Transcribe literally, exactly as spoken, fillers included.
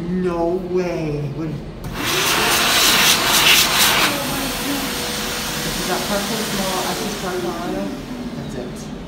No way. What? This is that purple small. I just started on. That's it.